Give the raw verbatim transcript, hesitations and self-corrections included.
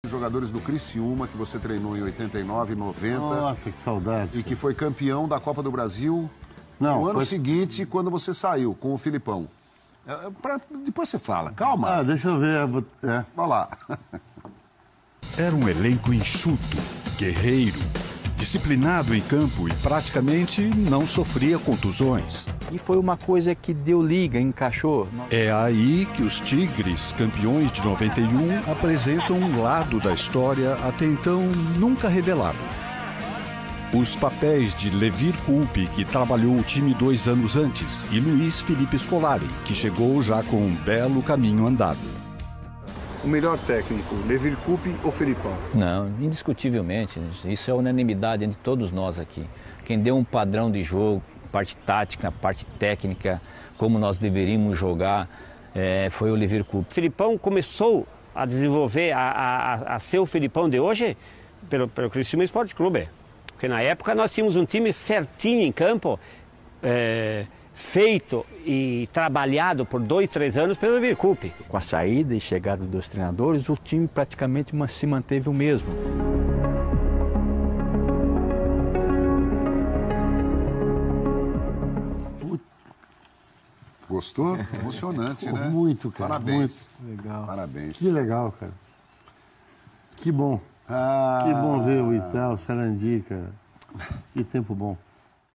Jogadores do Criciúma, que você treinou em oitenta e nove, noventa. Nossa, que saudade. E que foi campeão da Copa do Brasil Não, no ano foi... seguinte, quando você saiu, com o Filipão. É, pra... Depois você fala, calma. Ah, deixa eu ver. É. Vai lá. Era um elenco enxuto, guerreiro, disciplinado em campo e praticamente não sofria contusões. E foi uma coisa que deu liga, encaixou. É aí que os Tigres, campeões de noventa e um, apresentam um lado da história até então nunca revelado. Os papéis de Levir Coupe, que trabalhou o time dois anos antes, e Luiz Felipe Scolari, que chegou já com um belo caminho andado. O melhor técnico, Levir Coupe ou Felipão? Não, indiscutivelmente. Isso é unanimidade entre todos nós aqui. Quem deu um padrão de jogo, parte tática, parte técnica, como nós deveríamos jogar, é, foi o Levir Coupe. O Felipão começou a desenvolver, a, a, a ser o Felipão de hoje pelo, pelo Criciúma Esporte Clube. Porque na época nós tínhamos um time certinho em campo, é, feito e trabalhado por dois, três anos pelo Levir Coupe. Com a saída e chegada dos treinadores, o time praticamente se manteve o mesmo. Gostou? Emocionante, né? Muito, cara. Parabéns. Muito legal. Parabéns. Que legal, cara. Que bom. Ah... Que bom ver o Itaú, o Sarandi, cara. Que tempo bom.